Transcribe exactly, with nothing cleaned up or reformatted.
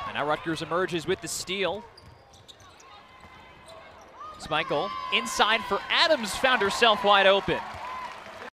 And now Rutgers emerges with the steal. Smikle inside for Adams, found herself wide open.